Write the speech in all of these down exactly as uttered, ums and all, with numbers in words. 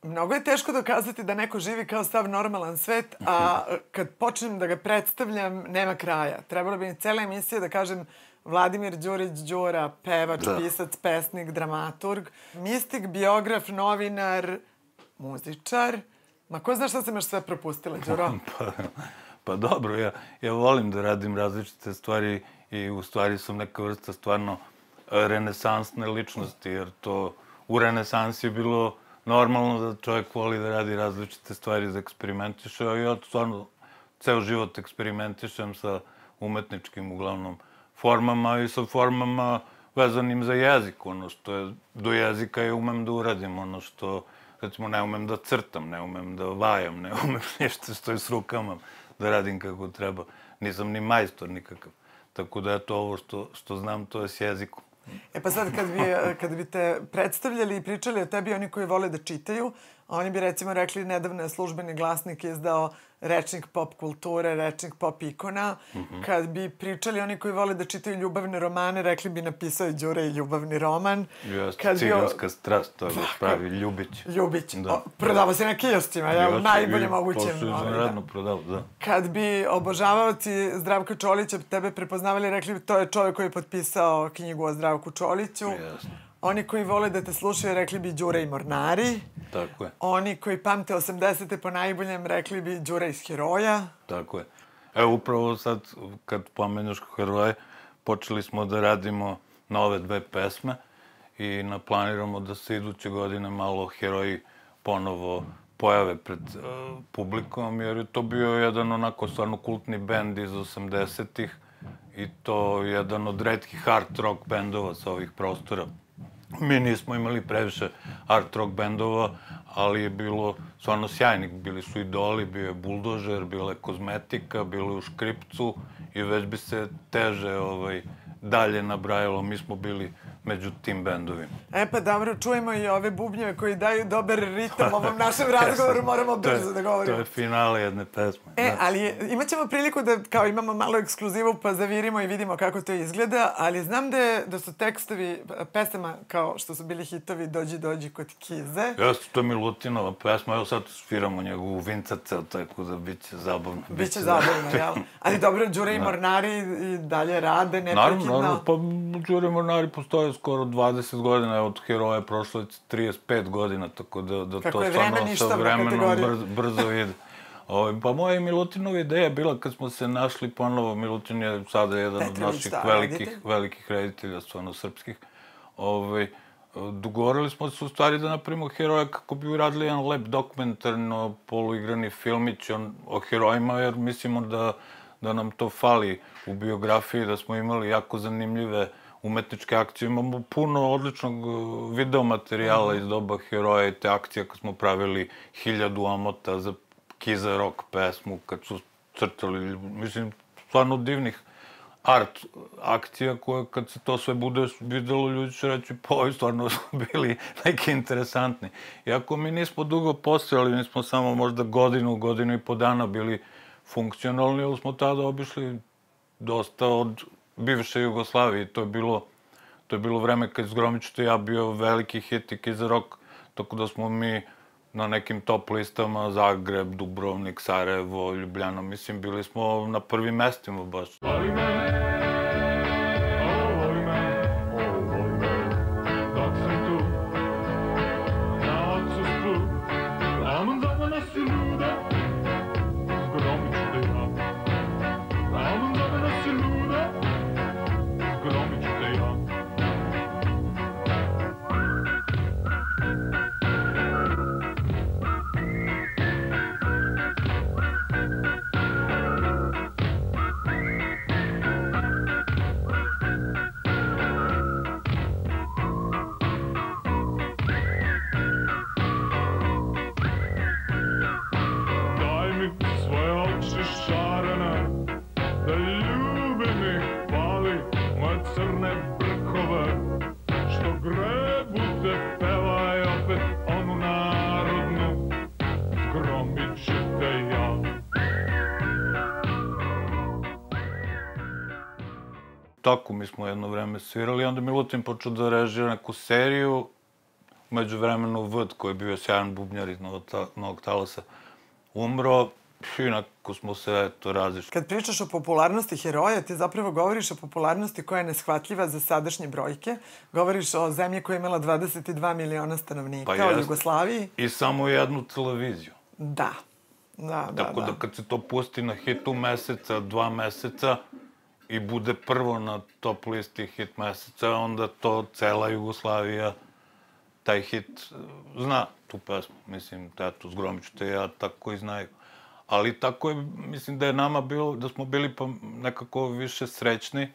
mnogo je teško dokazati da neko živi kao sav normalan svet, a kad počnem da ga predstavljam, nema kraja. Trebalo bi mi cela emisija da kažem Vladimir Đurić Đura, pevač, pisac, pesnik, dramaturg, mistik, biograf, novinar, muzičar. Ma ko zna šta sam još sve propustila, Đuro? Pa, pa dobro, ja, ja volim da radim različite stvari i u stvari sam neka vrsta stvarno renesansne ličnosti, jer to u renesansi je bilo normalno da čovjek voli da radi različite stvari, da eksperimentiše, a ja stvarno ceo život eksperimentišem sa umetničkim, uglavnom, formama i sa formama vezanim za jezik. Ono što je do jezika je umem da uradim, ono što, recimo, ne umem da crtam, ne umem da vajam, ne umem ništa što je s rukama da radim kako treba. Nisam ni majstor nikakav. Tako da je to ovo što, što znam, to je s jezikom. E pa sad, kad bi, kad bi te predstavljali i pričali o tebi oni koji vole da čitaju, oni bi recimo rekli nedavno je Službeni glasnik izdao rečnik pop kulture, rečnik pop ikona. Mm-hmm. Kad bi pričali oni koji vole da čitaju ljubavne romane, rekli bi napisao je Đura i ljubavni roman. Jeste, ciganska strast, to je pravi Ljubić. Ljubić. Da. Prodavo se na kioscima, ja, u najbolje mogućem. Posledno prodavo, da. Kad bi obožavaoci Zdravka Čolića tebe prepoznavali, rekli bi to je čovjek koji je potpisao knjigu o Zdravku Čoliću. Jasno. Oni koji vole da te slušaju, rekli bi Đura i Mornari. Tako je. Oni koji pamte osamdesete po najboljem, rekli bi Đura iz Heroja. Tako je. Evo, upravo sad, kad pomeneš Heroje, počeli smo da radimo nove dve pesme i naplaniramo da se iduće godine malo Heroji ponovo pojave pred uh, publikom, jer je to bio jedan onako stvarno kultni bend iz osamdesetih i to jedan od retkih hard rock bendova sa ovih prostora. Mi nismo imali previše art rock bendova, ali je bilo stvarno sjajnih. Bili su Idoli, bio je Buldožer, bila je Kozmetika, bilo je u Škripcu i već bi se teže ovaj, dalje nabrajalo. Mi smo bili među tim bendovima. E pa dobro, čujemo i ove bubnjeve koji daju dobar ritam ovom našem razgovoru, moramo brzo da govorimo. To je finale jedne pesme. E, ali imat ćemo priliku da kao imamo malo ekskluzivu pa zavirimo i vidimo kako to izgleda, ali znam da, je, da su tekstovi pesama kao što su bili hitovi Dođi, dođi kod Kize. Jeste, to je Milutinova pesma, evo sad sviramo njegovu Vincaca, tako da bit će zabavno. Biće zabavno, jel? Ali dobro, Đura i Mornari i dalje rade, neprekidno. Naravno, pa Đura i Mornari postoje skoro dvadeset godina, od Heroja je prošlo trideset pet godina, tako da, da to stvarno sa vremenom brzo, brzo ide. O, pa moja i Milutinova ideja je bila kad smo se našli ponovo, Milutin je sada jedan od naših velikih, velikih reditelja, stvarno srpskih. Ove, dogovorili smo se u stvari da napravimo Heroja kako bi uradili jedan lep dokumentarno poluigrani filmić on, o herojima, jer mislimo da, da nam to fali u biografiji, da smo imali jako zanimljive umetničke akcije. Imamo puno odličnog videomaterijala iz doba Heroja i te akcije kad smo pravili hiljadu amota za Kiza rock pesmu, kad su crtali, mislim, stvarno divnih art akcija koje, kad se to sve bude videlo, ljudi će reći, pa ovi stvarno su bili neki interesantni. Iako mi nismo dugo postojali, mi smo samo možda godinu, godinu i po dana bili funkcionalni, ali smo tada obišli dosta od bivše Jugoslavije. To je bilo, to je bilo vreme kad s Gromićem ja bio veliki hit i Kiza rock, tako da smo mi na nekim top listama Zagreb, Dubrovnik, Sarajevo, Ljubljana, mislim, bili smo na prvim mestima baš. Voli me, o, voli me, o, voli me, dok sam tu, na odsustvu, ramon zove nas i lude, s Gromiću te ja. Ramon zove nas i lude, s Gromiću te ja. Tako mi smo jedno vreme svirali, onda Milutin počeo da režira neku seriju. međuvremenu Vd, koji je bio sjajan bubnjar iz Novog Talasa, umro, inako smo se, eto, razišli. Kad pričaš o popularnosti heroja, ti zapravo govoriš o popularnosti koja je neshvatljiva za sadašnje brojke. Govoriš o zemlji koja je imala dvadeset dva miliona stanovnika, o Jugoslaviji. I samo jednu televiziju. Da. Da, da, tako da kad se to pusti na hitu meseca, dva meseca i bude prvo na top listi hit meseca, onda to cela Jugoslavija taj hit zna, tu pesmu. Mislim, eto, Zgromiću te ja tako i znaju. Ali tako je, mislim da je nama bilo, da smo bili pa nekako više srećni.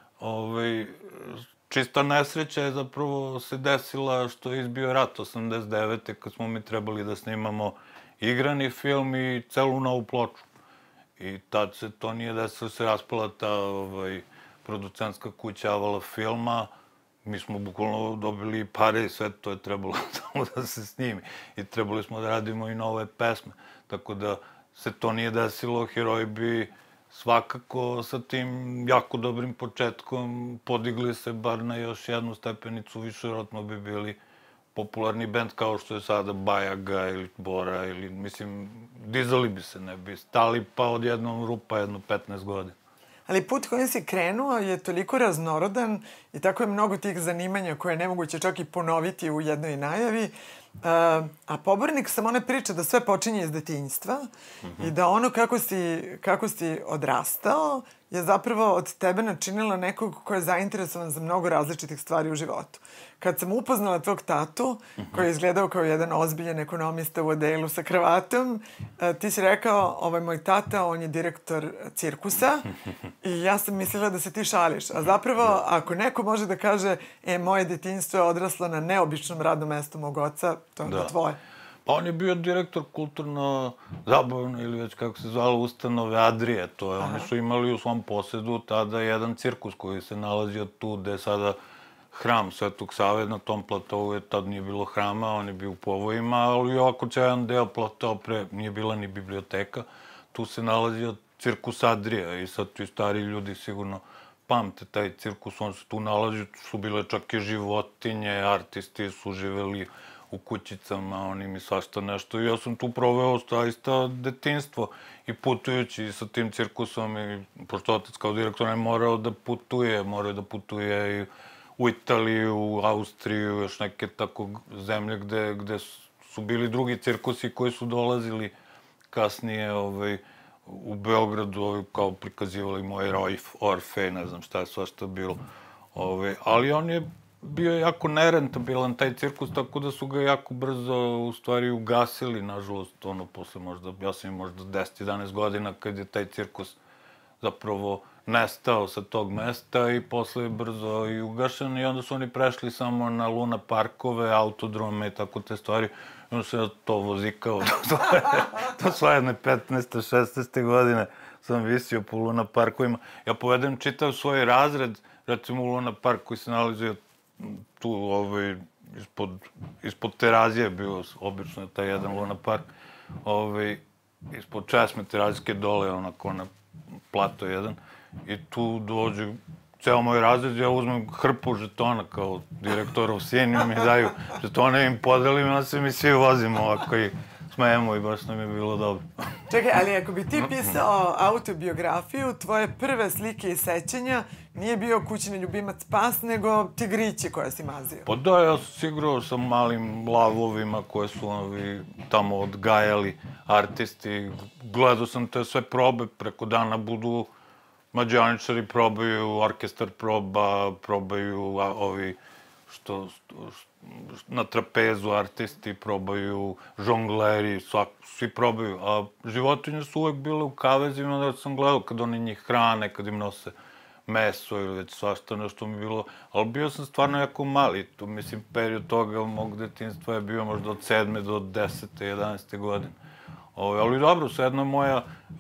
Čista nesreća je zapravo se desila što je izbio rat osamdeset devete kad smo mi trebali da snimamo igrani film i celu novu ploču. I tad se to nije desilo, se raspala ta producentska kuća Avala filma. Mi smo bukvalno dobili pare i sve to je trebalo samo da se snimi. I trebali smo da radimo i nove pesme. Tako da se to nije desilo, heroji bi svakako sa tim jako dobrim početkom podigli se bar na još jednu stepenicu više, vjerojatno bi bili popularni bend kao što je sada Bajaga ili Bora ili, mislim, dizali bi se, ne bi stali pa odjednom rupa jedno petnaest godina. Ali put kojim si krenuo je toliko raznorodan i tako je mnogo tih zanimanja koje je nemoguće čak i ponoviti u jednoj najavi. A pobornik sam one priče da sve počinje iz detinjstva i da ono kako si odrastao je zapravo od tebe načinila nekog ko je zainteresovan za mnogo različitih stvari u životu. Kad sam upoznala tvog tatu, koji je izgledao kao jedan ozbiljan ekonomista u odelu sa kravatom, ti si rekao, ovaj moj tata, on je direktor cirkusa i ja sam mislila da se ti šališ. A zapravo, ako neko može da kaže, e, moje detinjstvo je odraslo na neobičnom radnom mestu mog oca, to je onda tvoje. Pa on je bio direktor kulturno-zabavne ili već kako se zvalo ustanove Adrije. To je, oni su imali u svom posedu tada jedan cirkus koji se nalazio tu gde je sada hram Svetog Save. Na tom platovu je tad nije bilo hrama, on je bio u povojima, ali ovako će jedan deo platova pre nije bila ni biblioteka. Tu se nalazio cirkus Adrija i sad ti stari ljudi sigurno pamte taj cirkus, on se tu nalazi, su bile čak i životinje, artisti su živeli u kućicama, oni mi svašta nešto. I ja sam tu proveo zaista detinjstvo i putujući sa tim cirkusom i pošto otac kao direktor je morao da putuje, morao da putuje i u Italiju, u Austriju, još neke tako zemlje gde su bili drugi cirkusi koji su dolazili kasnije u Beogradu, kao prikazivali moj Orfej, ne znam šta je svašta bilo. Ali on je bio jako nerentabilan taj cirkus, tako da su ga jako brzo u stvari ugasili, nažalost, ono, posle možda, ja sam im možda deset jedanaest godina kad je taj cirkus zapravo nestao sa tog mesta i posle je brzo i ugašen i onda su oni prešli samo na Luna parkove, autodrome i tako te stvari. I onda se ja to vozikao do svoje petnaeste, šesnaeste godine sam visio po Luna parkovima. Ja povedem čitav svoj razred, recimo u Luna park koji se nalazio tu, ispod Terazije bio obično taj jedan Luna park, ispod česme Terazijske dole, onako na plato jedan, i tu dođe ceo moj razred, ja uzmem hrpu žetona kao direktorov sin i mi daju žetone, im podelim, onda se mi svi vozimo ovako i smejemo i baš nam je bilo dobro. Čekaj, ali ako bi ti pisao autobiografiju, tvoje prve slike i sećanja nije bio kućni ljubimac pas, nego tigrići koje si mazio. Pa da, ja sam se igrao sa malim lavovima koje su tamo odgajali artisti. Gledao sam te sve probe, preko dana budu mađioničari, probaju, orkestar proba, probaju ovi što na trapezu artisti, probaju žongleri, svi probaju. A životinje su uvek bile u kavezima, da sam gledao kad oni njih hrane, kad im nose meso ili već svašta nešto mi bilo. Ali bio sam stvarno jako mali. Tu, mislim, period toga mog detinjstva je bio možda od sedme do desete, jedanaeste godine. Ali dobro, svejedno moja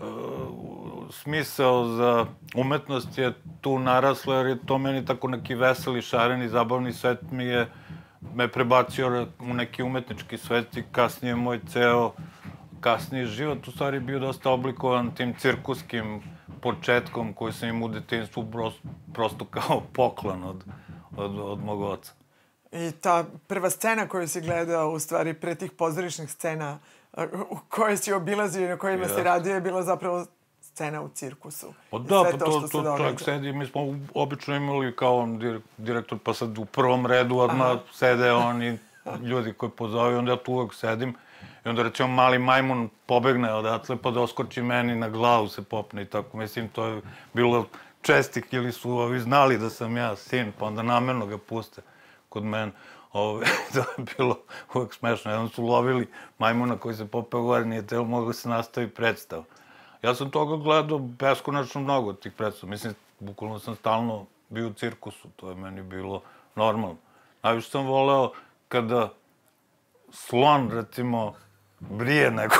smisao za umetnost je tu narasla, jer je to meni tako neki veseli, šareni, zabavni svet mi je me prebacio u neki umetnički svet i kasnije moj ceo kasniji život u stvari bio dosta oblikovan tim cirkuskim početkom koji sam im u detinjstvu prosto kao poklon od mog oca. I ta prva scena koju si gledao, u stvari, pre tih pozorišnih scena u koje si obilazio i na kojima si radio, je bila zapravo scena u cirkusu. Pa da, pa to čovjek sedi, mi smo obično imali kao direktor, pa sad u prvom redu odmah sede oni ljudi koji pozove, onda ja tu uvek sedim i onda recimo mali majmun pobegne odatle pa doskoči meni na glavu se popne i tako. Mislim, to je bilo čestih ili su ovi znali da sam ja sin, pa onda namerno ga puste kod mene. To je bilo uvek smešno. Jednom su lovili majmuna koji se popeo gore, nije telo moglo se nastavi predstav. Ja sam toga gledao beskonačno mnogo tih predstava. Mislim, bukvalno sam stalno bio u cirkusu, to je meni bilo normalno. Najviše sam voleo kada slon, recimo, brije neko.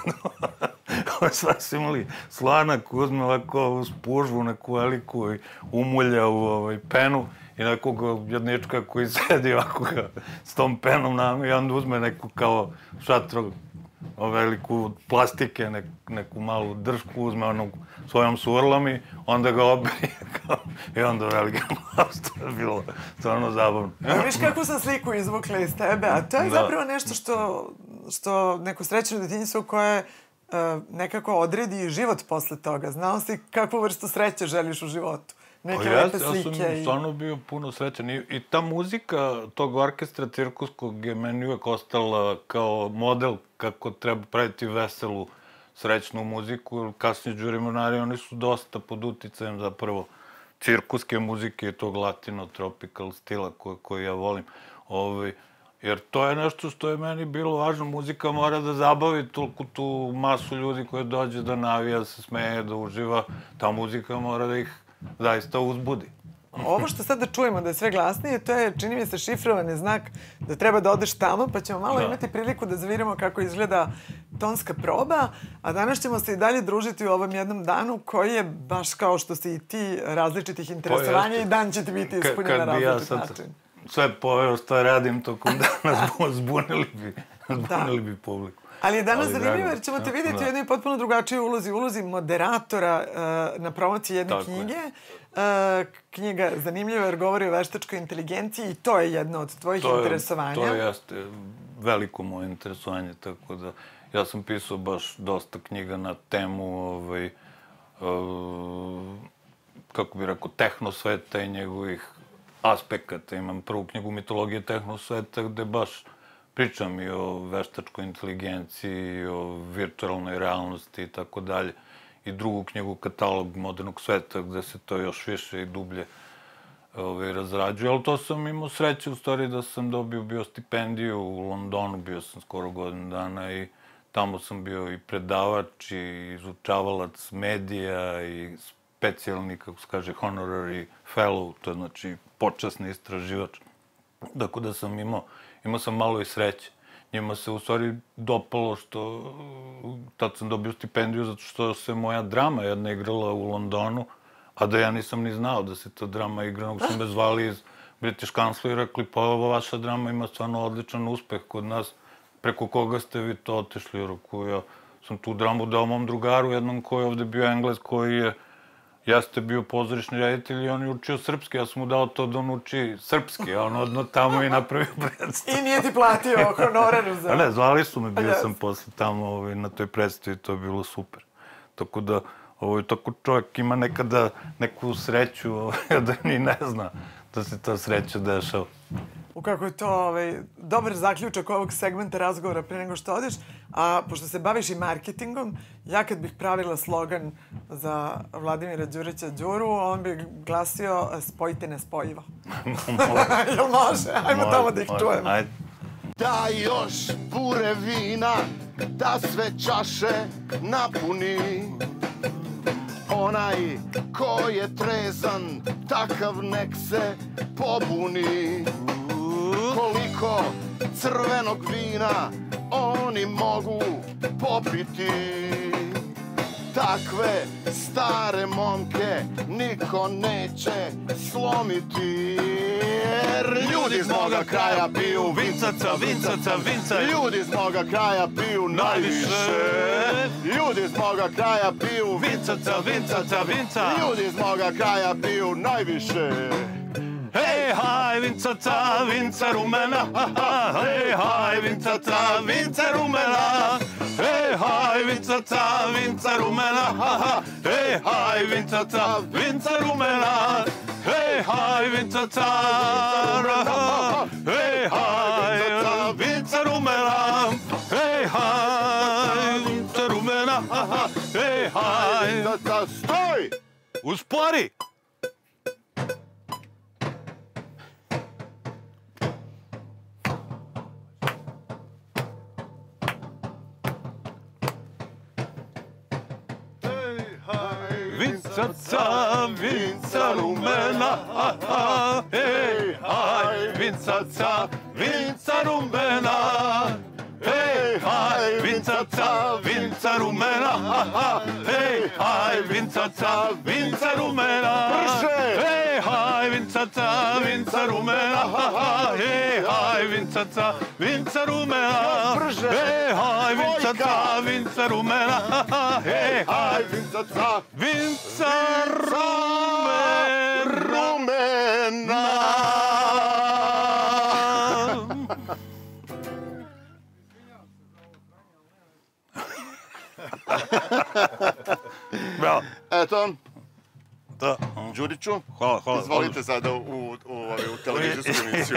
Sva su imali slona koji uzme ovako spužvu neku veliku i umulja u penu i nekog jednička koji sedi ovako s tom penom nam i onda uzme neku kao šatru veliku plastike, neku malu držku, uzme onog svojom surlom i onda ga obrije i onda velika mlav, to je bilo stvarno zabavno. Viš kakvu sam sliku izvukla iz tebe, a to je zapravo nešto što neko srećeno detinjstvo koje nekako odredi život posle toga. Znao si kakvu vrstu sreće želiš u životu? Neke lepe slike. Ja sam stvarno bio puno srećan i ta muzika tog orkestra cirkuskog je meni uvek ostala kao model kako treba praviti veselu, srećnu muziku. Kasnije Đuri Mornari, oni su dosta pod uticajem zapravo cirkuske muzike i tog latino-tropical stila koji ja volim. Jer to je nešto što je meni bilo važno. Muzika mora da zabavi toliko tu masu ljudi koje dođe da navija, da se smeje, da uživa. Ta muzika mora da ih zaista uzbudi. Ovo što sad da čujemo da je sve glasnije, to je, čini mi se, šifrovani znak da treba da odeš tamo, pa ćemo malo imati priliku da zaviramo kako izgleda tonska proba, a danas ćemo se i dalje družiti u ovom jednom danu koji je, baš kao što si i ti, različitih interesovanja i dan će ti biti ispunjen na različit način. Sve poveo što radim tokom dana, zbunili bi, zbunili bi publiku. Ali je danas zanimljivo jer ćemo te vidjeti u jednoj potpuno drugačijoj ulozi, ulozi moderatora na promociji jedne knjige. Knjiga zanimljiva jer govori o veštačkoj inteligenciji i to je jedno od tvojih interesovanja. To jeste veliko moje interesovanje, tako da ja sam pisao baš dosta knjiga na temu, kako bih rekao, tehnosveta i njegovih aspekata. Imam prvu knjigu Mitologije tehnosveta gde baš pričam i o veštačkoj inteligenciji, i o virtualnoj realnosti i tako dalje. I drugu knjigu Katalog modernog sveta gde se to još više i dublje razrađuje. Ali to sam imao sreće u stvari da sam dobio bio stipendiju u Londonu, bio sam skoro godinu dana i tamo sam bio i predavač i izučavalac medija i specijalni, kako se kaže, honorary fellow, to je znači počasni istraživač. Tako da sam imao, imao sam malo i sreće. Njima se u stvari dopalo što, tad sam dobio stipendiju zato što se moja drama jedna igrala u Londonu, a da ja nisam ni znao da se ta drama igra, nego su me zvali iz British Council i rekli, pa ova vaša drama ima stvarno odličan uspeh kod nas, preko koga ste vi to otišli, jer ja sam tu dramu dao mom drugaru, jednom koji je ovde bio Englez, koji je jeste bio pozorišni reditelj i on je učio srpski, ja sam mu dao to da on uči srpski, a on odno tamo i napravio predstavu. I nije ti platio honorar za... Ne, zvali su me, bio sam posle tamo na toj predstavi, to je bilo super. Tako da, tako čovjek ima nekada neku sreću, da ni ne zna da se ta sreća dešava. Kako je to dobar zaključak ovog segmenta razgovora pre nego što odeš, a pošto se baviš i marketingom, ja kad bih pravila slogan za Vladimira Đurića Đuru, on bi glasio spojite nespojivo. Jel može? Ajmo tamo da ih čujemo. Da još bure vina, da sve čaše napuni. Onaj ko je trezan, takav nek se pobuni. Koliko crvenog vina oni mogu popiti. Takve stare momke niko neće slomiti. Jer ljudi iz moga kraja piju vincaca, vincaca, vinca. Ljudi iz moga kraja piju najviše. Ljudi iz moga kraja piju vincaca, vincaca, vinca. Ljudi iz moga kraja piju najviše. hej, haj, vincaca, vinca rumena, hej, haj, vincaca, vinca rumena, hej, haj, vincaca, vinca rumena, hej, haj, vincaca, vinca rumena, hej, haj, vincaca, hej, haj, vinca rumena, hej, haj, vinca rumena, hej, haj. Stoj! Uspori! Vincaca, vinca rumena, hej, haj, vincaca, vinca rumena, hej, haj, vincaca, vinca rumena, hej, haj, vincaca, vinca rumena, hej, haj, vincaca, vinca rumena, hej, haj, vincaca, vinca rumena, hej, haj, vincaca, vinca rumena, hej, haj, Vincaca, vinca rumena. Bravo. Eto, Da. Đuriću, Hvala, hvala. izvolite sada u, u, u televizijsku emisiju.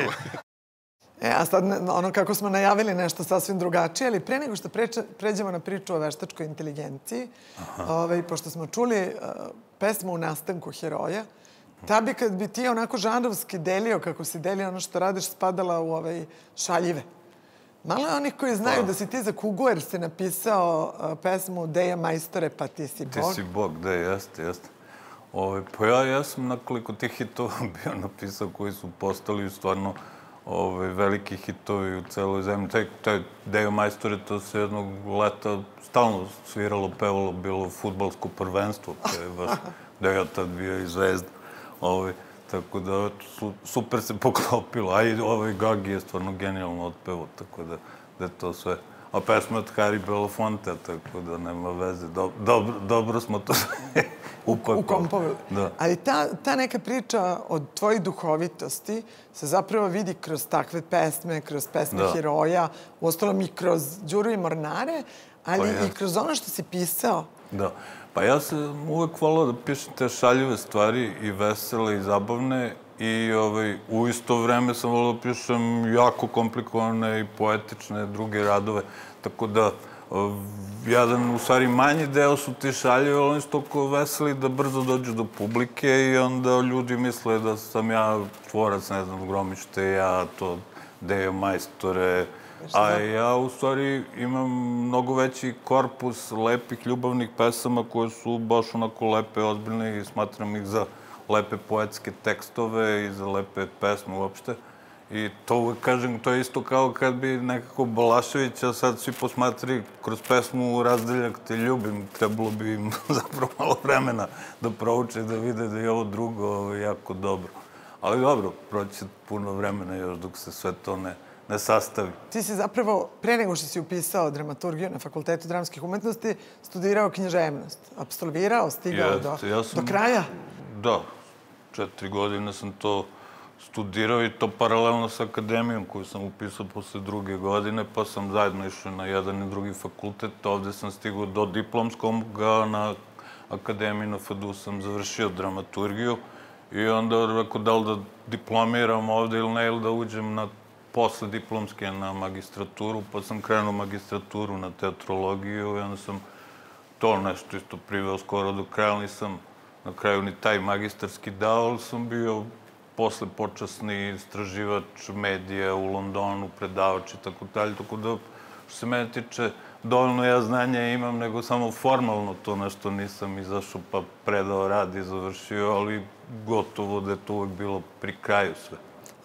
E, a sad ono kako smo najavili nešto sasvim drugačije, ali pre nego što preče, pređemo na priču o veštačkoj inteligenciji, ovaj, pošto smo čuli uh, pesmu U nastanku heroja, ta bi kad bi ti onako žanrovski delio, kako si delio ono što radiš, spadala u ovaj, šaljive. Malo je onih koji znaju da si ti za Kugu jer si napisao uh, pesmu Deja majstore, pa ti si Bog. Ti si Bog, da, jeste, jeste. Ove, pa ja, ja sam nekoliko tih hitova bio napisao koji su postali stvarno ove, veliki hitovi u celoj zemlji. Taj, taj Dejo majstore, to se jednog leta stalno sviralo, pevalo, bilo fudbalsko prvenstvo, koje je baš Dejo tad bio i zvezda. Ove, tako da, su, super se poklopilo. A i ovaj Gagi je stvarno genijalno otpevo, tako da, da je to sve. A pesma od Harry Belafonte, tako da nema veze. Do, dobro, dobro smo to upakovali. Ukompovali. Da. Ali ta, ta neka priča o tvojoj duhovitosti se zapravo vidi kroz takve pesme, kroz pesme Da. heroja, uostalom i kroz Đuru i Mornare, ali Pa i jest. kroz ono što si pisao. Da. Pa ja sam uvek volao da pišem te šaljive stvari i vesele i zabavne i ovaj, u isto vreme sam volao da pišem jako komplikovane i poetične druge radove. Tako da, ov, jedan, u stvari, manji deo su ti šaljive, ali oni su toliko veseli da brzo dođu do publike i onda ljudi misle da sam ja tvorac, ne znam, Gromište, ja to Dejo majstore. A ja, u stvari, imam mnogo veći korpus lepih ljubavnih pesama koje su baš onako lepe, ozbiljne i smatram ih za lepe poetske tekstove i za lepe pesme uopšte. I to uvek kažem, to je isto kao kad bi nekako Balaševića sad svi posmatrali kroz pesmu Razdeljak te ljubim, trebalo bi im zapravo malo vremena da prouče, da vide da je ovo drugo jako dobro. Ali dobro, proći puno vremena još dok se sve to ne, ne sastavi. Ti si zapravo, pre nego što si upisao dramaturgiju na Fakultetu dramskih umetnosti, studirao književnost. Apsolvirao, stigao Jest, do, ja sam- do kraja. Da, četiri godine sam to studirao i to paralelno sa akademijom koju sam upisao posle druge godine, pa sam zajedno išao na jedan i drugi fakultet. Ovde sam stigao do diplomskog, a na akademiji na F A D U sam završio dramaturgiju i onda rekao da li da diplomiram ovde ili ne, ili da uđem na posle diplomske na magistraturu, pa sam krenuo magistraturu na teatrologiju i onda sam to nešto isto priveo skoro do kraja, nisam na kraju ni taj magistarski dao, ali sam bio posle počasni istraživač medija u Londonu, predavač i tako dalje, tako da, što se mene tiče, dovoljno ja znanja imam, nego samo formalno to nešto nisam izašao pa predao rad i završio, ali gotovo da je to uvek bilo pri kraju sve.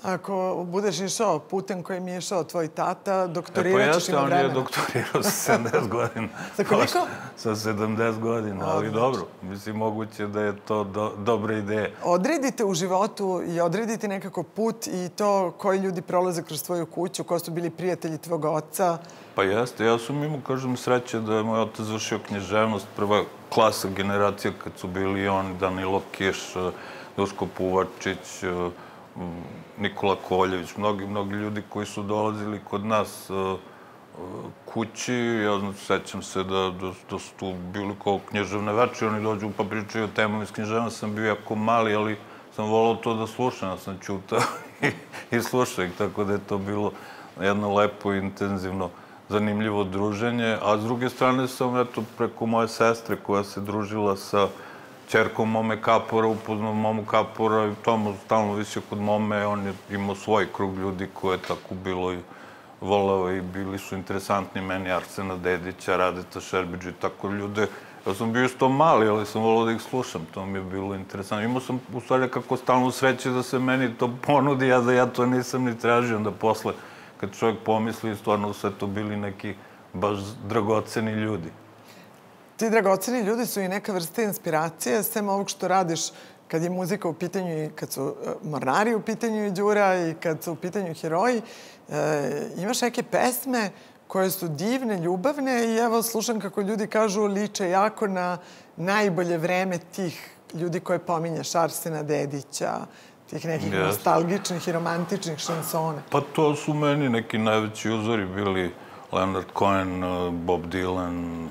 Ako budeš išao putem kojim je išao tvoj tata, E pa doktorirat ćeš jeste, ima on je vremena. doktorirao sa sedamdeset godina. Sa koliko? Sa sedamdeset godina, ali dobro. Mislim, moguće da je to do, dobra ideja. Odredite u životu i odredite nekako put i to koji ljudi prolaze kroz tvoju kuću, ko su bili prijatelji tvog oca. Pa jeste, ja sam imao, kažem, sreće da je moj otac završio književnost, prva klasa generacija kad su bili on, Danilo Kiš, Duško Puvačić, Nikola Koljević, mnogi, mnogi ljudi koji su dolazili kod nas kući. Ja znači, sećam se da, da, da su tu bili kao knježevne veče, oni dođu pa pričaju o temama iz knježevna, sam bio jako mali, ali sam volao to da slušam, ja sam čutao i, i slušao ih, tako da je to bilo jedno lepo, intenzivno, zanimljivo druženje. A s druge strane sam, eto, preko moje sestre koja se družila sa ćerkom Mome Kapora, upoznao Momu Kapora i tamo stalno visio kod Mome, on je imao svoj krug ljudi koje je tako bilo i volao i bili su interesantni meni, Arsena Dedića, Radeta Šerbiđa i tako ljude. Ja sam bio isto mali, ali sam volao da ih slušam, to mi je bilo interesantno. Imao sam u stvari kako stalno sreće da se meni to ponudi, a da ja to nisam ni tražio, onda posle, kad čovjek pomisli, stvarno sve to bili neki baš dragoceni ljudi. Ti dragoceni ljudi su i neka vrsta inspiracije, sem ovog što radiš kad je muzika u pitanju i kad su Mornari u pitanju i Đura i kad su u pitanju heroji. E, imaš neke pesme koje su divne, ljubavne i evo slušam kako ljudi kažu liče jako na najbolje vreme tih ljudi koje pominješ, Arsena Dedića, tih nekih yes. nostalgičnih i romantičnih šansona. Pa to su meni neki najveći uzori bili Leonard Cohen, Bob Dylan,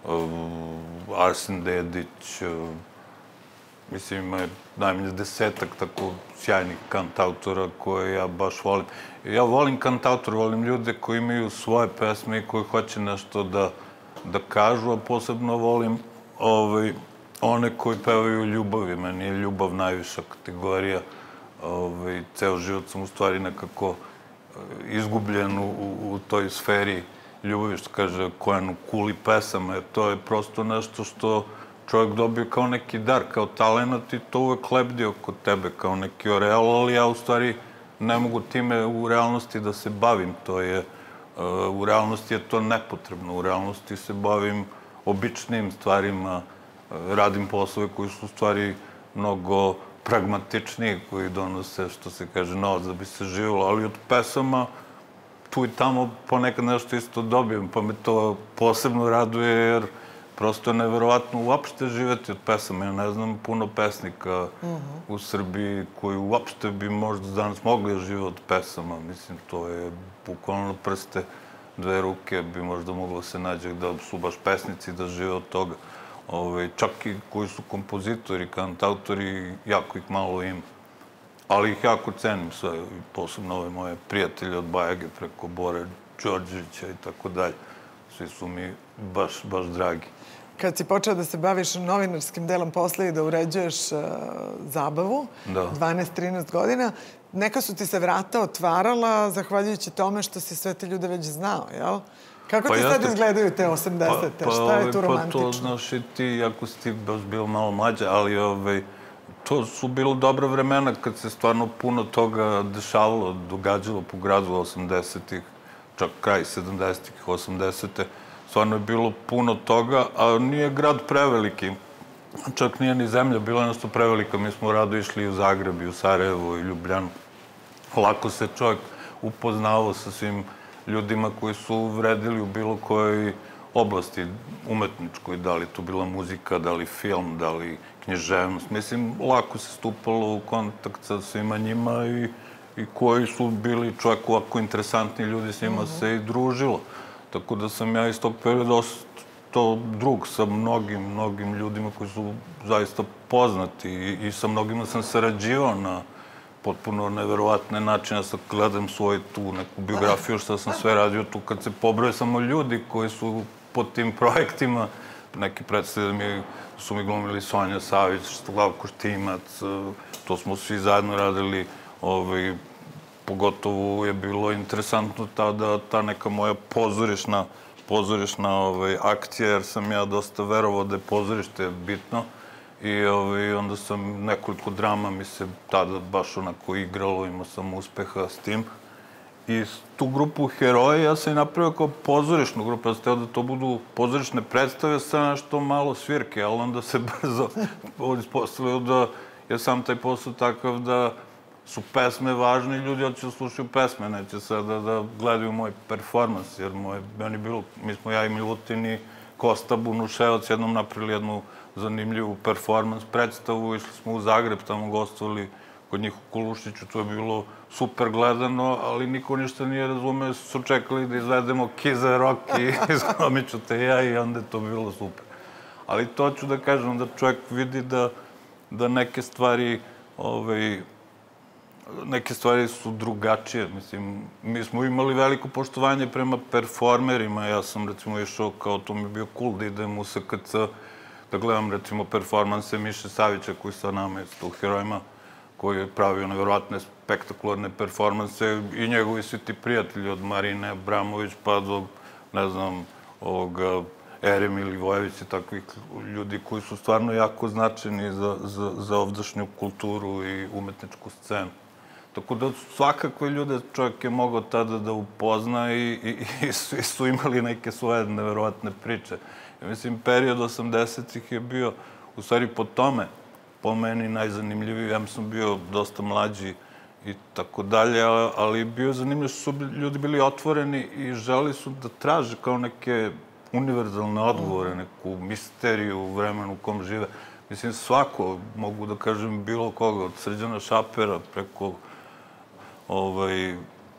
Arsen Dedić, mislim ima najmanje desetak tako sjajnih kantautora koje ja baš volim. Ja volim kantautora, volim ljude koji imaju svoje pesme i koji hoće nešto da, da kažu, a posebno volim ovaj, one koji pevaju ljubavi. Meni je ljubav najviša kategorija. Ovaj, ceo život sam u stvari nekako izgubljen u, u, u toj sferi ljubavi, što kaže Cohen u kuli pesama, jer to je prosto nešto što čovjek dobio kao neki dar, kao talenat i to uvek lebdi oko tebe, kao neki oreal, ali ja u stvari ne mogu time u realnosti da se bavim. To je, u realnosti je to nepotrebno, u realnosti se bavim običnim stvarima, radim poslove koji su u stvari mnogo pragmatičniji, koji donose, što se kaže, novac da bi se živjelo, ali od pesama tu i tamo ponekad nešto isto dobijem, pa me to posebno raduje, jer prosto je neverovatno uopšte živeti od pesama. Ja ne znam puno pesnika u Srbiji koji uopšte bi možda danas mogli da žive od pesama. Mislim, to je bukvalno prste, dve ruke bi možda moglo se nađe da su baš pesnici da žive od toga. Ove, čak i koji su kompozitori, kantautori, jako ih malo ima. Ali ih jako cenim sve, posebno ove moje prijatelje od Bajage preko Bore Đorđevića i tako dalje. Svi su mi baš, baš dragi. Kad si počeo da se baviš novinarskim delom posla i da uređuješ uh, zabavu, da. dvanaest trinaest godina, neka su ti se vrata otvarala zahvaljujući tome što si sve te ljude već znao, jel? Kako pa ti sad te... izgledaju te osamdesete? Pa, pa, Šta je tu romantično? Pa to, znaš, i ti, ako si ti baš bio malo mlađa, ali ovaj, to su bilo dobra vremena kad se stvarno puno toga dešavalo, događalo po gradu osamdesetih, čak kraj sedamdesetih, osamdesete. Stvarno je bilo puno toga, a nije grad preveliki. Čak nije ni zemlja bila nešto prevelika. Mi smo rado išli i u Zagreb, i u Sarajevo, i Ljubljanu. Lako se čovjek upoznao sa svim ljudima koji su vredili u bilo kojoj oblasti umetničkoj, da li to bila muzika, da li film, da li književnost. Mislim, lako se stupalo u kontakt sa svima njima i, i koji su bili čovjek ovako interesantni ljudi, s njima se i družilo. Tako da sam ja iz tog perioda to drug sa mnogim, mnogim ljudima koji su zaista poznati i, i sa mnogima sam sarađivao na potpuno neverovatne načine. Ja sad gledam svoju tu neku biografiju što sam sve radio tu. Kad se pobroje samo ljudi koji su pod tim projektima, neki predstavljaju mi, su mi glumili Sonja Savić, Slavko Štimac, to smo svi zajedno radili. Ovaj, pogotovo je bilo interesantno tada ta neka moja pozorišna, pozorišna ovaj, akcija, jer sam ja dosta verovao da je pozorište bitno. I ovaj, onda sam nekoliko drama mi se tada baš onako igralo, imao sam uspeha s tim. I tu grupu Heroje ja sam i napravio kao pozorišnu grupu. Ja sam teo da to budu pozorišne predstave sa nešto malo svirke, ali onda se brzo ispostavilo da je sam taj posao takav da su pesme važne i ljudi hoće da slušaju pesme, neće sada da gledaju moj performans, jer moj, meni bilo, mi smo ja i Milutin i Kosta Bunuševac jednom napravili jednu zanimljivu performans predstavu, išli smo u Zagreb, tamo gostovali kod njih u Kolušiću, to je bilo super gledano, ali niko ništa nije razumeo, su čekali da izvedemo Kiza Rock i izglomit ću te ja i onda je to bilo super. Ali to ću da kažem, da čovjek vidi da, da neke stvari, ovaj, neke stvari su drugačije. Mislim, mi smo imali veliko poštovanje prema performerima. Ja sam, recimo, išao, kao to mi je bio cool da idem u S K C, da gledam, recimo, performanse Miše Savića, koji sa nama je u Herojima, koji je pravio nevjerojatne, spektakularne performanse i njegovi svi ti prijatelji, od Marine Abramović pa do, ne znam, ovoga, Ere Milivojević i takvih ljudi koji su stvarno jako značajni za, za, za ovdašnju kulturu i umetničku scenu. Tako da svakakve ljude čovjek je mogao tada da upozna i, i, i svi su imali neke svoje nevjerojatne priče. Ja mislim, period osamdesetih je bio, u stvari po tome, po meni najzanimljiviji. Ja sam bio dosta mlađi i tako dalje, ali bio je zanimljivo što su ljudi bili otvoreni i želi su da traže kao neke univerzalne odgovore, neku misteriju u vremenu u kom žive. Mislim, svako, mogu da kažem, bilo koga, od Srđana Šapera preko ovaj,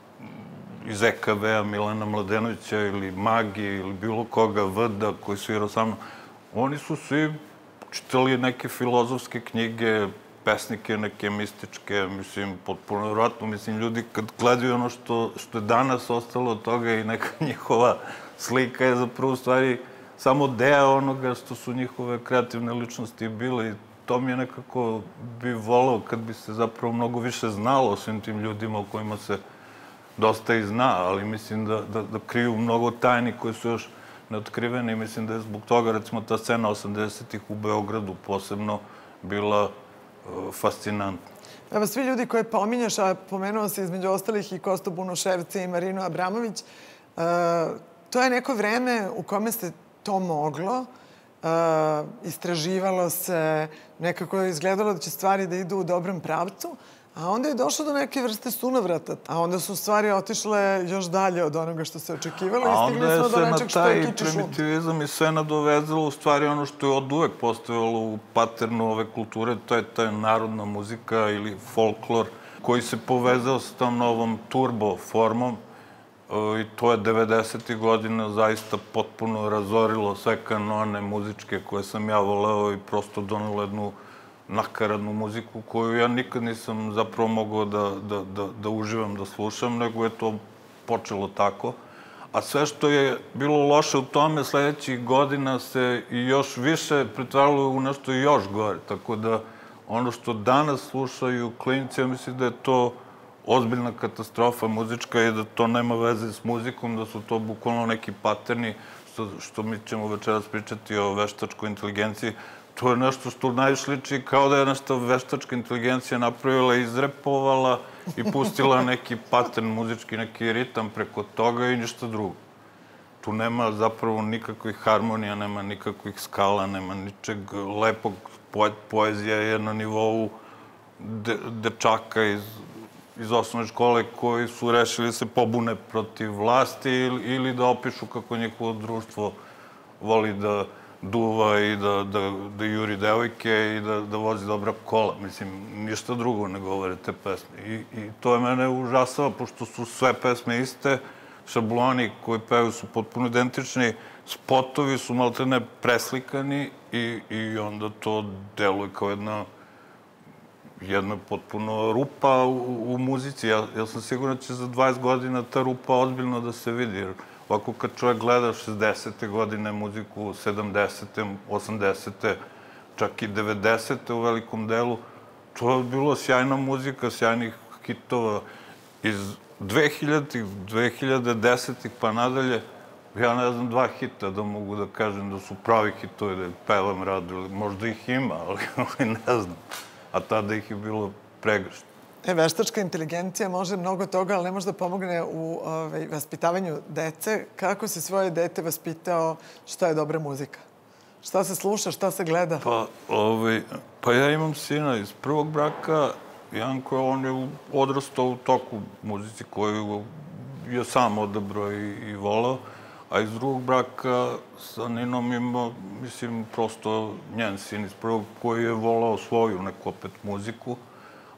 iz E K V-a Milana Mladenovića ili Magije ili bilo koga, Vda, koji svirao sa mnom, oni su svi čitali neke filozofske knjige, pesnike neke mističke, mislim, potpuno vjerojatno, mislim, ljudi kad gledaju ono što, što je danas ostalo od toga i neka njihova slika je zapravo u stvari samo deo onoga što su njihove kreativne ličnosti bile i to mi je nekako bi volao kad bi se zapravo mnogo više znalo o svim tim ljudima o kojima se dosta i zna, ali mislim da, da, da kriju mnogo tajni koji su još neotkriveni i mislim da je zbog toga, recimo, ta scena osamdesetih u Beogradu posebno bila uh, fascinantna. Evo, svi ljudi koje pominješ, a pomenuo se između ostalih i Kosto Bunuševci i Marinu Abramović, uh, to je neko vreme u kome se to moglo, uh, istraživalo se, nekako je izgledalo da će stvari da idu u dobrom pravcu, a onda je došlo do neke vrste sunovrata, a onda su stvari otišle još dalje od onoga što se očekivalo i stigli smo do nečeg što je kiči šund. A onda je se na taj primitivizam i sve nadovezalo u stvari ono što je od uvek postojalo u paternu ove kulture, to je ta narodna muzika ili folklor koji se povezao sa tom novom turbo formom i to je devedesetih godina zaista potpuno razorilo sve kanone muzičke koje sam ja voleo i prosto donelo jednu nakaradnu muziku koju ja nikad nisam zapravo mogao da, da, da, da uživam, da slušam, nego je to počelo tako. A sve što je bilo loše u tome, sledećih godina se i još više pretvaralo u nešto još gore. Tako da ono što danas slušaju klinci, ja mislim da je to ozbiljna katastrofa muzička i da to nema veze s muzikom, da su to bukvalno neki paterni, što, što mi ćemo večeras pričati o veštačkoj inteligenciji. To je nešto što najviše liči kao da je nešto veštačka inteligencija napravila, izrepovala i pustila neki patern muzički, neki ritam preko toga i ništa drugo. Tu nema zapravo nikakvih harmonija, nema nikakvih skala, nema ničeg lepog. Poezija je na nivou de, dečaka iz, iz osnovne škole koji su rešili da se pobune protiv vlasti ili, ili da opišu kako njihovo društvo voli da duva i da, da, da juri devojke i da, da vozi dobra kola. Mislim, ništa drugo ne govore te pesme. I, i to je mene užasava, pošto su sve pesme iste, šabloni koji pevaju su potpuno identični, spotovi su maltene preslikani i, i onda to deluje kao jedna, jedna potpuno rupa u, u muzici. Ja, ja sam siguran da će za dvadeset godina ta rupa ozbiljno da se vidi, jer ovako kad čovjek gleda šezdesete godine muziku, sedamdesete, osamdesete, čak i devedesete u velikom delu, to je bilo sjajna muzika, sjajnih hitova. Iz dvehiljaditih, dve hiljade desetih pa nadalje, ja ne znam dva hita da mogu da kažem da su pravi hitovi, da pevam rado, ili možda ih ima, ali ne znam. A tada ih je bilo pregršno. E, veštačka inteligencija može mnogo toga, ali ne može da pomogne u ovaj, vaspitavanju dece. Kako si svoje dete vaspitao šta je dobra muzika? Šta se sluša, šta se gleda? Pa, ovaj, pa ja imam sina iz prvog braka. Janko, on je odrastao u toku muzici koju je sam odabrao i, i volao. A iz drugog braka sa Ninom ima, mislim, prosto njen sin iz prvog koji je volao svoju neku opet muziku.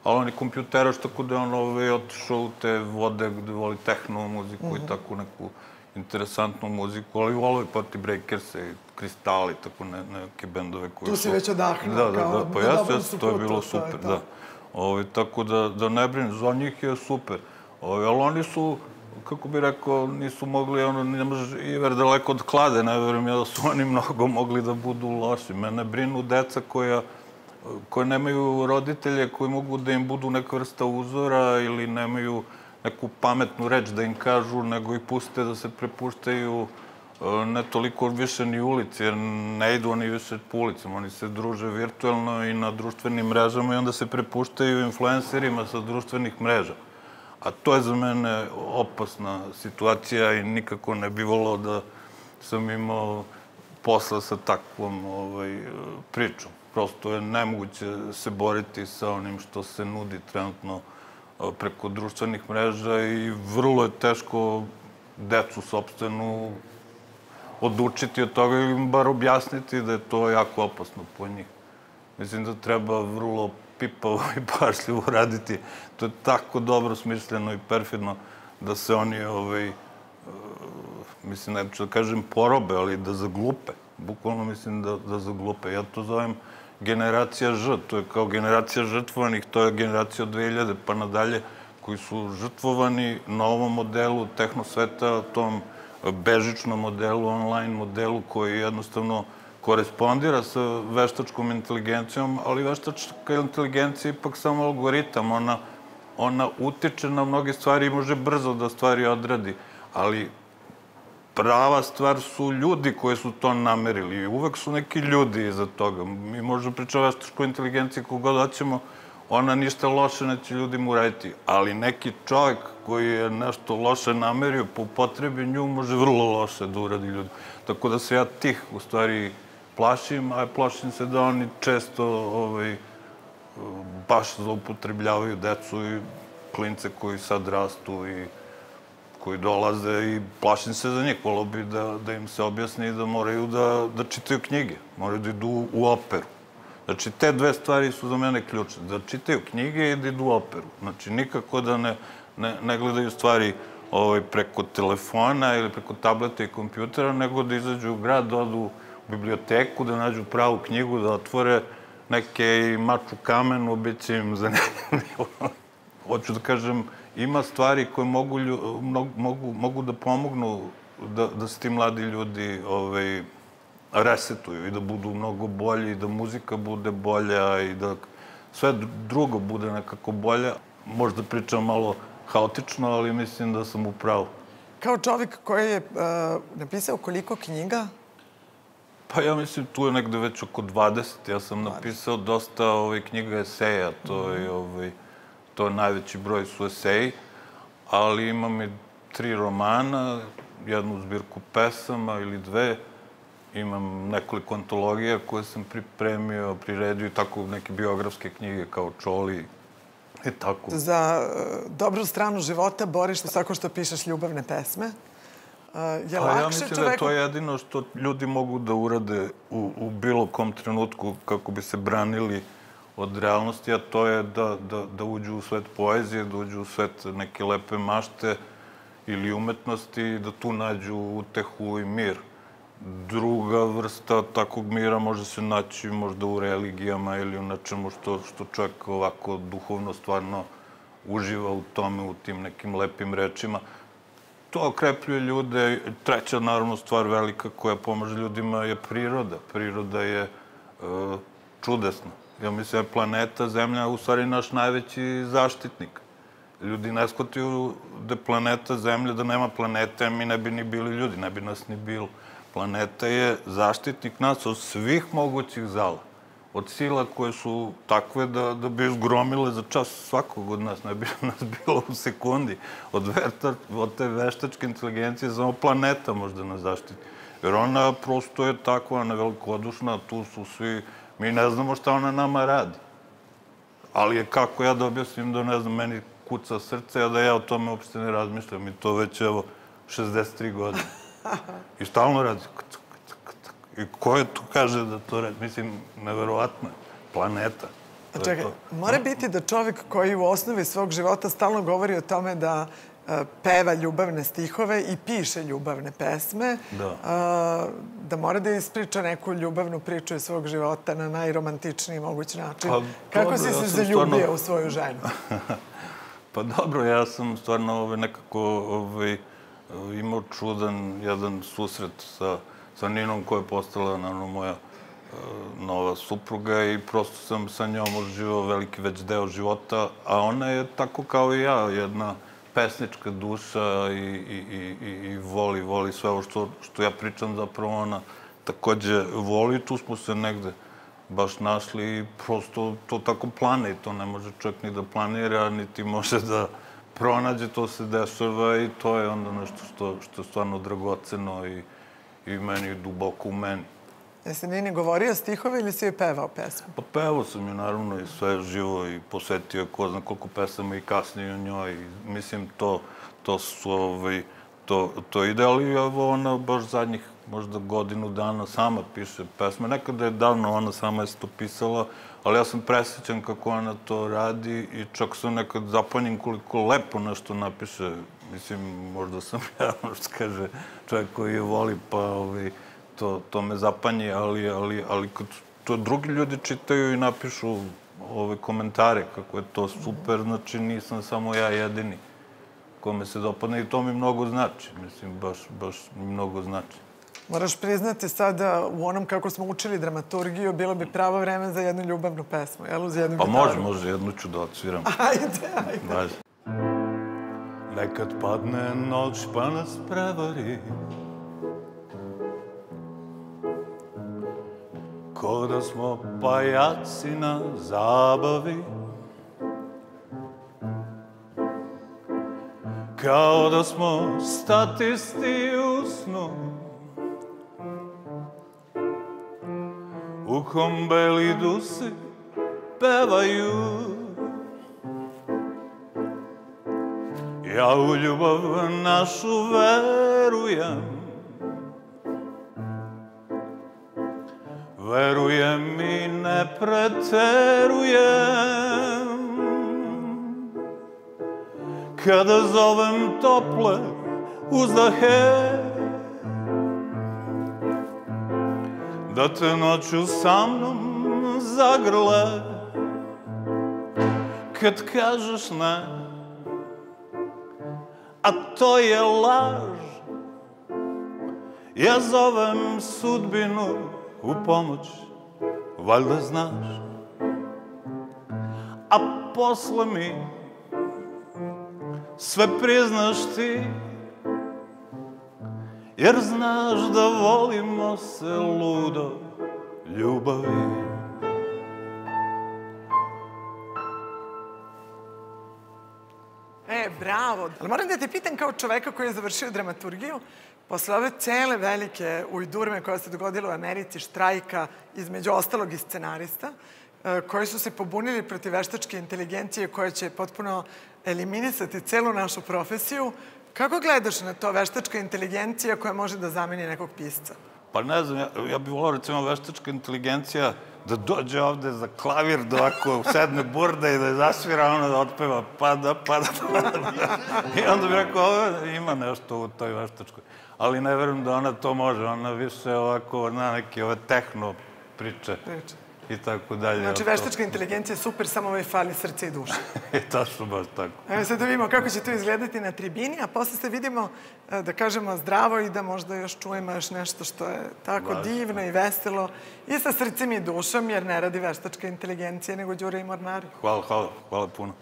ali on je kompjuteraš, tako da je on otišao u te vode gde voli tehno muziku i tako neku interesantnu muziku, ali voli Potty Breakers i Kristali, tako neke bendove koje su... Tu si već odahnuo, kao... Da, da, da, pa jes, to je bilo super, da. Tako da ne brinem, za njih je super. Ali oni su, kako bih rekao, nisu mogli, ono, ne može Iver daleko od klade, ne verujem ja da su oni mnogo mogli da budu loši. Mene brinu deca koja koje nemaju roditelje koji mogu da im budu neka vrsta uzora ili nemaju neku pametnu reč da im kažu, nego ih puste da se prepuštaju ne toliko više ni ulici, jer ne idu oni više po ulicama. Oni se druže virtualno i na društvenim mrežama i onda se prepuštaju influencerima sa društvenih mreža. A to je za mene opasna situacija i nikako ne bi volao da sam imao posla sa takvom pričom. Prosto je nemoguće se boriti sa onim što se nudi trenutno preko društvenih mreža i vrlo je teško decu sopstvenu odučiti od toga ili im bar objasniti da je to jako opasno po njih. Mislim da treba vrlo pipavo i pažljivo raditi. To je tako dobro smišljeno i perfidno da se oni, mislim, neću da kažem porobe, ali da zaglupe. Bukvalno mislim da zaglupe. Ja to zovem generacija Ž, to je kao generacija žrtvovanih, to je generacija od dve hiljade pa nadalje, koji su žrtvovani na ovom modelu tehnosveta, tom bežičnom modelu, online modelu koji jednostavno korespondira sa veštačkom inteligencijom, ali veštačka inteligencija je ipak samo algoritam, ona utiče na mnoge stvari i može brzo da stvari odradi, ali prava stvar su ljudi koji su to namerili i uvek su neki ljudi iza toga. Mi možemo pričati o veštačkoj inteligenciji kogod hoćemo, ona ništa loše neće ljudima uraditi, ali neki čovjek koji je nešto loše namerio po potrebi nju može vrlo loše da uradi ljudi. Tako da se ja tih u stvari plašim, a plašim se da oni često baš zloupotrebljavaju decu i klince koji sad rastu i koji dolaze i plašim se za njih. Volao bi da im se objasni da moraju da čitaju knjige, moraju da idu u operu. Znači, te dve stvari su za mene ključne. Da čitaju knjige i da idu u operu. Znači, nikako da ne gledaju stvari preko telefona ili preko tableta i kompjutera, nego da izađu u grad, da odu u biblioteku, da nađu pravu knjigu, da otvore neke maču kamenu, bit će im zanimljivo. Hoću da kažem, ima stvari koje mogu da pomognu da se ti mladi ljudi resetuju i da budu mnogo bolji, i da muzika bude bolja i da sve drugo bude nekako bolje. Možda pričam malo haotično, ali mislim da sam u pravu. Kao čovjek koji je napisao koliko knjiga? Pa ja mislim tu je negde već oko dvadeset. Ja sam napisao dosta knjiga eseja, to je najveći broj su eseji, ali imam i tri romana, jednu zbirku pesama ili dve, imam nekoliko antologija koje sam pripremio, priredio i tako neke biografske knjige kao Čoli i tako. Za dobru stranu života boriš se tako što pišeš ljubavne pesme. Je lakše čoveku... Ja mislim da je to jedino što ljudi mogu da urade u bilo kom trenutku kako bi se branili od realnosti, a to je da uđu u svet poezije, da uđu u svet neke lepe mašte ili umetnosti i da tu nađu utehu i mir. Druga vrsta takvog mira može se naći možda u religijama ili u nečemu što čovjek ovako duhovno stvarno uživa u tome, u tim nekim lepim rečima. To okrepljuje ljude. Treća, naravno, stvar velika koja pomaže ljudima je priroda. Priroda je čudesna. Ja mislim da je planeta Zemlja u stvari naš najveći zaštitnik. Ljudi ne shvataju da je planeta Zemlja, da nema planete, a mi ne bi ni bili ljudi, ne bi nas ni bilo. Planeta je zaštitnik nas od svih mogućih zala. Od sila koje su takve da bi izgromile za čas svakog od nas, ne bi nas bilo u sekundi. Od te veštačke inteligencije samo planeta može da nas zaštiti. Jer ona prosto je takva, ona je velikodušna, tu su svi... Mi ne znamo šta ona nama radi. Ali je kako ja da objasnim da, ne znam, meni kuca srce, a da ja o tome uopšte ne razmišljam. I to već, evo, šezdeset tri godine. I stalno radi. I ko je tu kaže da to radi? Mislim, neverovatno je. Planeta. Čekaj, mora biti da čovjek koji u osnovi svog života stalno govori o tome da peva ljubavne stihove i piše ljubavne pesme, da mora da ispriča neku ljubavnu priču iz svog života na najromantičniji mogući način. Kako si se zaljubio u svoju ženu? Pa dobro, ja sam stvarno nekako imao čudan jedan susret sa Ninom koja je postala, naravno, moja nova supruga i prosto sam sa njom uživao veliki već deo života, a ona je tako kao i ja, jedna pesnička duša i voli, voli sve ovo što ja pričam, zapravo ona takođe voli. Tu smo se negde baš našli i prosto to tako plane i to ne može čovjek ni da planira, niti može da pronađe, to se dešava i to je onda nešto što je stvarno dragoceno i meni duboko u meni. Jesi Nini govorio stihove ili si joj pevao pesmu? Pa pevao sam je naravno i sve živo i posvetio je ko zna koliko pesama i kasnije o njoj. Mislim, to su, to ide, ali ona baš zadnjih možda godinu dana sama piše pesme. Nekada je davno ona sama je to pisala, ali ja sam presjećan kako ona to radi i čak sam nekad zapanjen koliko lepo nešto napiše. Mislim, možda sam ja, možda kaže čovjek koji je voli, pa to me zapanji, ali kad to drugi ljudi čitaju i napišu ove komentare kako je to super, znači nisam samo ja jedini kome se dopadne i to mi mnogo znači. Mislim, baš mi mnogo znači. Moraš priznati sada u onom kako smo učili dramaturgiju, bilo bi pravo vreme za jednu ljubavnu pesmu, jel? Uz jednu gitaru. Pa može, može, jednu ću da odsviram. Ajde, ajde. Nekad padne noć pa nas prevari, ko da smo pajaci na zabavi, kao da smo statisti u snu, u kom beli dusi pevaju. Ja u ljubav našu verujem, verujem i ne preterujem. Kada zovem tople uzdahe, da te noću sa mnom zagrle. Kad kažeš ne, a to je laž, ja zovem sudbinu u pomoć, valjda znaš. A posle mi sve priznaš ti, jer znaš da volimo se ludo ljubavi. E, bravo! Ali moram da te pitam kao čoveka koji je završio dramaturgiju, posle ove cele velike ujdurme koja se dogodila u Americi, štrajka, između ostalog i scenarista, koji su se pobunili protiv veštačke inteligencije koja će potpuno eliminisati celu našu profesiju, kako gledaš na to veštačka inteligencija koja može da zameni nekog pisca? Pa ne znam, ja bih volao recimo veštačka inteligencija da dođe ovde za klavir, da ovako sedne burda i da je zasvira, ona da otpeva pada, pada, pada. I onda bih rekao, ima nešto u toj veštačkoj. Ali ne verujem da ona to može, ona više ovako, na neke ove tehno priče i tako dalje. Znači, veštačka inteligencija je super, samo ovaj fali srce i duša. I tačno baš tako. Evo sad da vidimo kako će to izgledati na tribini, a posle se vidimo da kažemo zdravo i da možda još čujemo još nešto što je tako divno i veselo i sa srcem i dušom, jer ne radi veštačka inteligencija, nego Đura i Mornari. Hvala, hvala, hvala puno.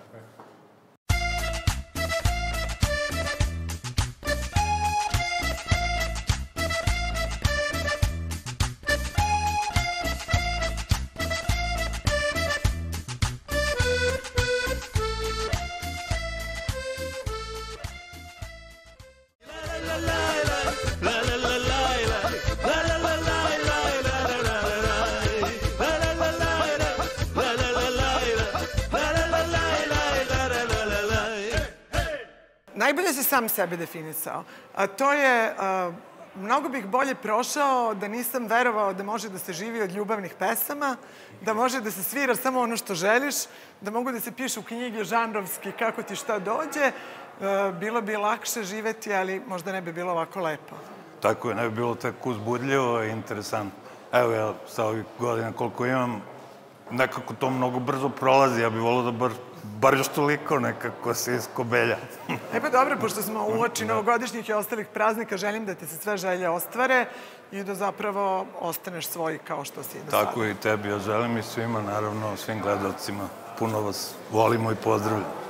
Najbolje si sam sebe definisao. A to je mnogo bih bolje prošao da nisam verovao da može da se živi od ljubavnih pesama, da može da se svira samo ono što želiš, da mogu da se pišu knjige žanrovski kako ti šta dođe. Bilo bi lakše živeti, ali možda ne bi bilo ovako lepo. Tako je, ne bi bilo tako uzbudljivo i interesantno. Evo ja sa ovih godina koliko imam, nekako to mnogo brzo prolazi. Ja bih volio da bar, bar još toliko nekako se iskobelja. E pa dobro, pošto smo uoči novogodišnjih i ostalih praznika, želim da ti se sve želje ostvare i da zapravo ostaneš svoj kao što si i do sada. Tako i tebi, ja želim i svima, naravno, svim gledalcima. Puno vas volimo i pozdravljamo.